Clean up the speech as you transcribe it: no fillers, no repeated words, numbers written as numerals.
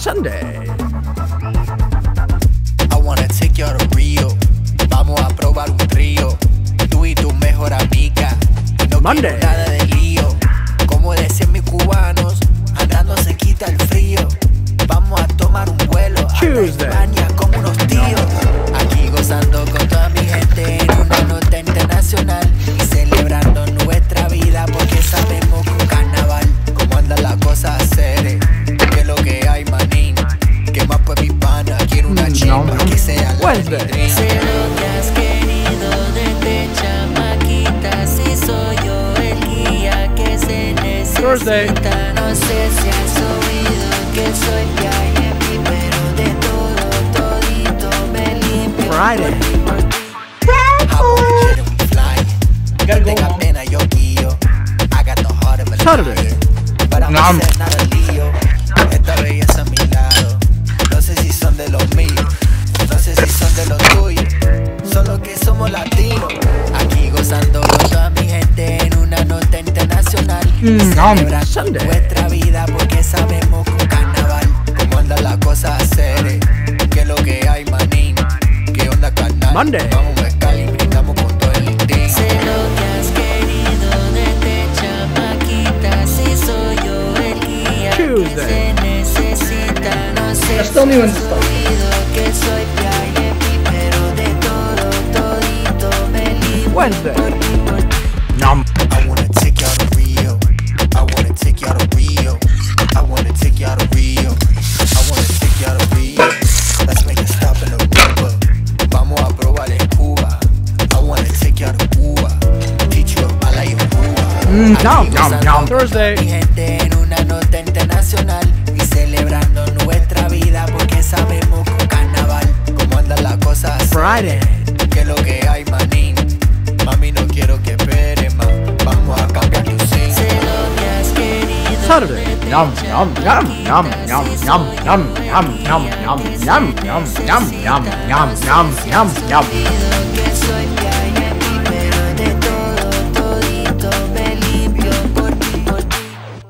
Sunday. I wanna take you to Rio. Vamos a probar un trío. Tú y tu mejor amiga. No Monday. quiero nada de lío. Como decían mis cubanos, andando se quita el frío. Vamos a tomar un vuelo a España con unos tíos. Aquí gozando con toda mi gente en una nota internacional y celebrando nuestra vida porque sabemos que un carnaval. Cómo andan las cosas seres, que es lo que hay, manín. Que más pues mi pana, quiero una chimba que sea la de mi dream. Sé lo que has querido desde chamaquita. Si soy yo el guía que se necesita. No sé si has oído que soy VIP, pero de todo, todito me limpio. Friday. Tenga pena, yo guío. I got the heart of a Saturday. lion, but I'm not a lío. Esta belleza a mi lado. No sé si son de los míos, no sé si son de los tuyos. Solo que somos latinos. Aquí gozando con toda mi gente en una nota internacional. Celebrando nuestra vida porque sabemos que un carnaval. Cómo andan las cosas seres, que es lo que hay, manín. Que onda carnal. Monday. Vamos a mezcal y brindamos con todo el listín. Sé lo que has querido desde chamaquita. Si soy yo el guía que se necesita. No sé si has oído que soy VIP, pero de todo, todito me limpio. Wednesday. I wanna take you out of Rio. I wanna take you out of Rio. I wanna take you out of Rio. I wanna take you out of Rio. Let's make a stop in Aruba. Vamos a probar en Cuba. I wanna take you out of Cuba. Teach you a bala y Cuba. Thursday. Mi gente en una nota internacional y celebrando nuestra vida porque sabemos que un carnaval. Cómo andan las cosas. Friday. Que es lo que hay, manín. Mami, no quiero que espere más. Vamos a cambiar tu sim. Sé lo que has querido. Saturday. Yum.